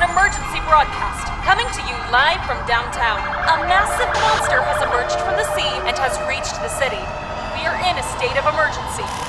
emergency broadcast, coming to you live from downtown. A massive monster has emerged from the sea and has reached the city. We are in a state of emergency.